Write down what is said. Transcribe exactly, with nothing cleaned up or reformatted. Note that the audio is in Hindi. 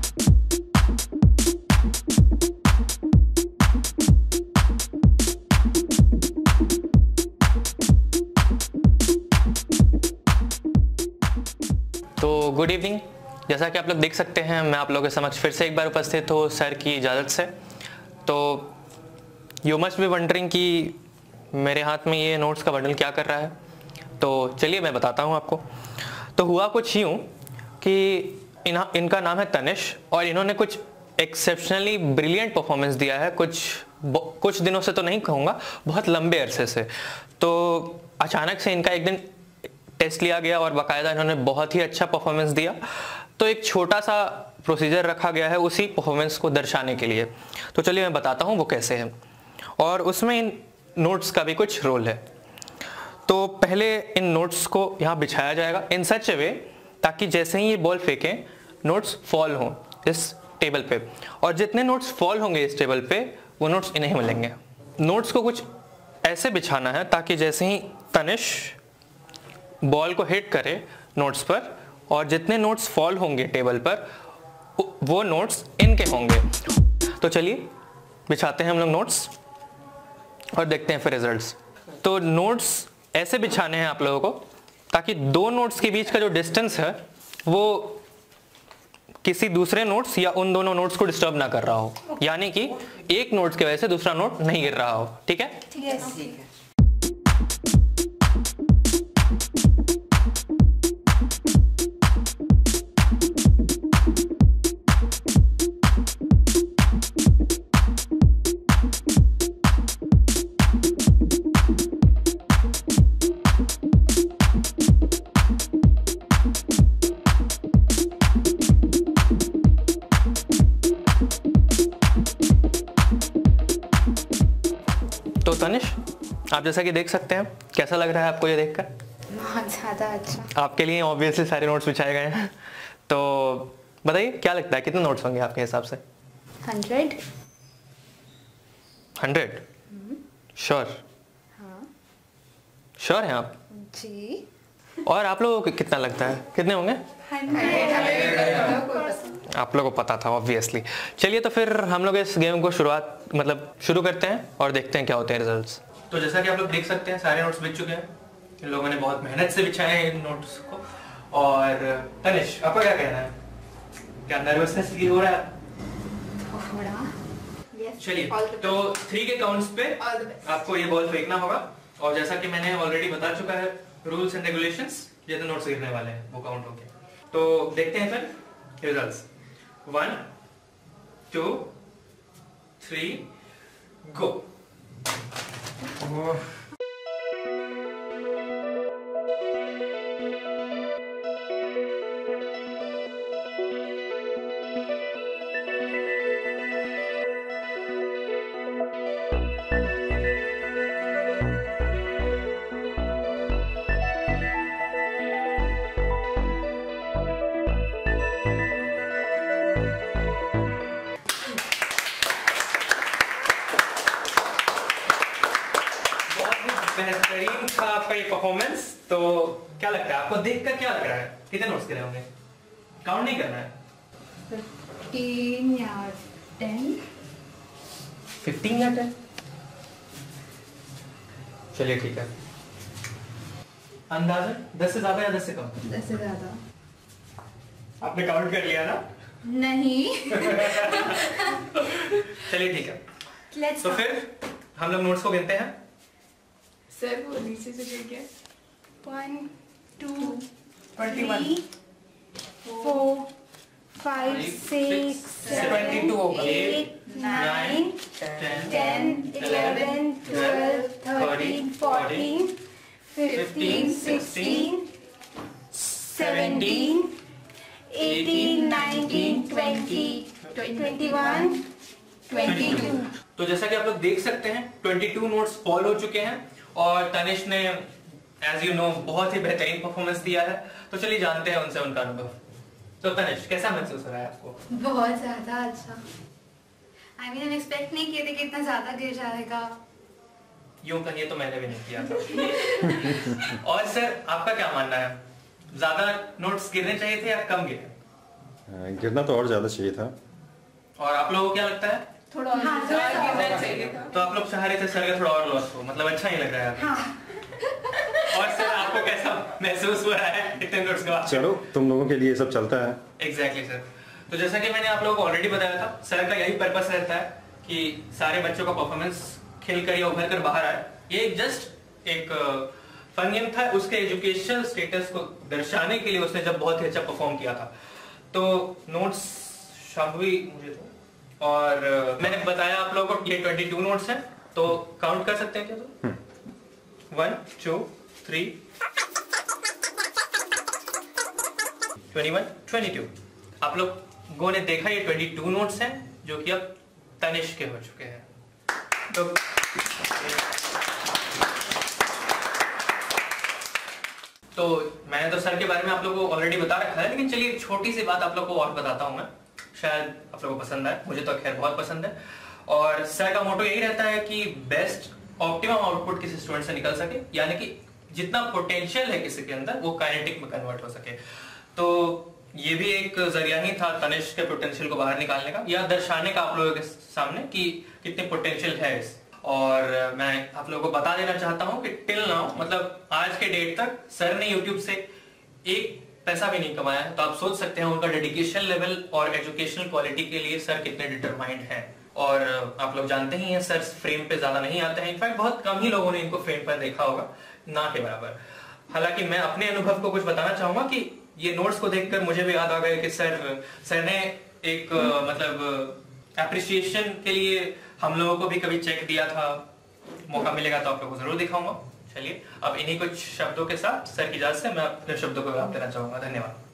तो गुड इवनिंग। जैसा कि आप लोग देख सकते हैं, मैं आप लोगों के समक्ष फिर से एक बार उपस्थित हूँ सर की इजाज़त से। तो यू मस्ट बी वंडरिंग कि मेरे हाथ में ये नोट्स का बंडल क्या कर रहा है। तो चलिए मैं बताता हूँ आपको। तो हुआ कुछ यूँ कि इन इनका नाम है तनिष और इन्होंने कुछ एक्सेप्शनली ब्रिलियंट परफॉर्मेंस दिया है कुछ कुछ दिनों से, तो नहीं कहूँगा, बहुत लंबे अरसे से। तो अचानक से इनका एक दिन टेस्ट लिया गया और बाकायदा इन्होंने बहुत ही अच्छा परफॉर्मेंस दिया। तो एक छोटा सा प्रोसीजर रखा गया है उसी परफॉर्मेंस को दर्शाने के लिए। तो चलिए मैं बताता हूँ वो कैसे है, और उसमें इन नोट्स का भी कुछ रोल है। तो पहले इन नोट्स को यहाँ बिछाया जाएगा इन सच ए वे ताकि जैसे ही ये बॉल फेंकें नोट्स फॉल हों इस टेबल पे, और जितने नोट्स फॉल होंगे इस टेबल पे वो नोट्स इन्हें मिलेंगे। नोट्स को कुछ ऐसे बिछाना है ताकि जैसे ही तनिष बॉल को हिट करे नोट्स पर और जितने नोट्स फॉल होंगे टेबल पर वो नोट्स इनके होंगे। तो चलिए बिछाते हैं हम लोग नोट्स और देखते हैं फिर रिजल्ट्स। तो नोट्स ऐसे बिछाने हैं आप लोगों को ताकि दो नोट्स के बीच का जो डिस्टेंस है वो किसी दूसरे नोट्स या उन दोनों नोट्स को डिस्टर्ब ना कर रहा हो, यानी कि एक नोट्स की वजह से दूसरा नोट नहीं गिर रहा हो। ठीक है? ठीक है, ठीक है। तो तनिष, आप जैसा कि देख सकते हैं, कैसा लग रहा है आपको ये देखकर? बहुत ज़्यादा अच्छा। आपके लिए ऑब्वियसली सारे नोट्स बिछाए गए हैं। तो बताइए क्या लगता है कितने नोट्स होंगे आपके हिसाब से? हंड्रेड। हंड्रेड? श्योर? हाँ। श्योर हैं आप? जी। और आप लोगों को कितना लगता है, कितने होंगे? आप लोगों को पता था ऑब्वियसली। चलिए तो फिर हम लोग इस गेम को शुरुआत मतलब शुरू करते हैं और देखते हैं क्या होते हैं रिजल्ट्स। तो जैसा कि आप लोग देख सकते हैं सारे नोट्स बिछ चुके हैं। इन लोगों ने बहुत मेहनत से बिछाए हैं इन नोट्स को। और तनिष, आपका क्या कहना है? क्या नर्वसनेस फील हो रहा है? चलिए तो थ्री के काउंट्स पे आपको ये बॉल फेंकना होगा, और जैसा कि मैंने ऑलरेडी बता चुका है रूल्स एंड रेगुलेशंस, जितने नोट्स गिरने वाले हैं वो काउंट होंगे। तो देखते हैं फिर results. One two three go. बेहतरीन था आपका ये परफॉर्मेंस। तो क्या लगता है आपको देखकर, क्या लग रहा है कितने नोट्स गिरे होंगे? काउंट नहीं करना है। फिफ्टीन या टेन। फिफ्टीन या टेन? चलिए ठीक है। अंदाजन दस से ज्यादा या दस से कम? दस से ज्यादा। आपने काउंट कर लिया ना? नहीं। चलिए ठीक है। Let's तो फिर हम लोग नोट्स को गिनते हैं। सर वो नीचे से लेके one two twenty four five six seven eight nine ten eleven twelve thirteen fourteen fifteen sixteen seventeen eighteen nineteen twenty twenty one twenty two. तो जैसा कि आप लोग देख सकते हैं बाईस नोट्स फॉल हो चुके हैं और तनिष ने एज यू नो बहुत ही बेहतरीन परफॉर्मेंस दिया है। तो चलिए जानते हैं उनसे उनका अनुभव। तो तनिष, कैसा महसूस हो रहा है आपको? बहुत ज्यादा अच्छा। आई मीन हम एक्सपेक्ट नहीं किए थे कि इतना ज्यादा गिर जाएगा। यूं कहिए तो मैंने भी नहीं किया था। और सर आपका क्या मानना है, ज्यादा नोट्स गिरने चाहिए थे या कम गिरे? गिरना तो और ज्यादा चाहिए था। और आप लोगों को क्या लगता है? थोड़ा और हाँ, थोड़ा सा और गिरना चाहिए था। तो आप लोग चाह रहे थे सर का थोड़ा और लॉस हो, मतलब अच्छा ही लग रहा है अभी। हाँ। और सर आपको कैसा महसूस हो रहा है इतने नोट्स के बाद? चलो तुम लोगों के लिए सब चलता है। Exactly sir. तो जैसा कि मैंने आप लोगों को ऑलरेडी बताया था, सर का यही पर्पस रहता है कि सारे बच्चों का परफॉर्मेंस खिल कर या उभर कर बाहर आए। ये जस्ट एक फन गेम था, उसके एजुकेशनल स्टेटस को दर्शाने के लिए उसने जब बहुत ही अच्छा परफॉर्म किया था। तो नोट्स शाम्भवी मुझे दो। और uh, मैंने बताया आप लोगों को ये बाईस नोट्स हैं, तो काउंट कर सकते हैं क्या? तो one two three twenty one twenty two. आप लोगों ने देखा ये बाईस नोट्स हैं जो कि अब तनिष्क के हो चुके हैं। तो तो मैंने तो सर के बारे में आप लोगों को ऑलरेडी बता रखा है, लेकिन चलिए छोटी सी बात आप लोगों को और बताता हूं मैं, शायद आप लोगों को पसंद आए। मुझे तो खैर बहुत पसंद है। और सर का मोटो यही रहता है कि बेस्ट ऑप्टिमम आउटपुट किसी स्टूडेंट से निकल सके, यानी कि जितना पोटेंशियल है किसी के अंदर वो काइनेटिक में कन्वर्ट हो सके। तो ये भी एक जरिया ही था तनिष्क के पोटेंशियल को बाहर निकालने का, या दर्शाने का आप लोगों के सामने कि कितने पोटेंशियल है इस। और मैं आप लोगों को बता देना चाहता हूं कि टिल नाउ, मतलब आज के डेट तक सर ने यूट्यूब से एक पैसा भी नहीं कमाया है। तो आप सोच सकते हैं उनका डेडिकेशन लेवल और एजुकेशनल क्वालिटी के लिए सर कितने डिटरमाइंड हैं। और आप लोग जानते ही हैं सर फ्रेम पे ज्यादा नहीं आते हैं, इनफैक्ट बहुत कम ही लोगों ने इनको फ्रेम पर देखा होगा, ना के बराबर। हालांकि मैं अपने अनुभव को कुछ बताना चाहूंगा कि ये नोट्स को देखकर मुझे भी याद आ गया कि सर सर ने एक मतलब अप्रिसिएशन के लिए हम लोगों को भी कभी चेक दिया था। मौका मिलेगा तो आप लोगों को जरूर दिखाऊंगा। चलिए अब इन्हीं कुछ शब्दों के साथ सर की इजाजत से मैं अपने शब्दों को विराम देना चाहूंगा। धन्यवाद।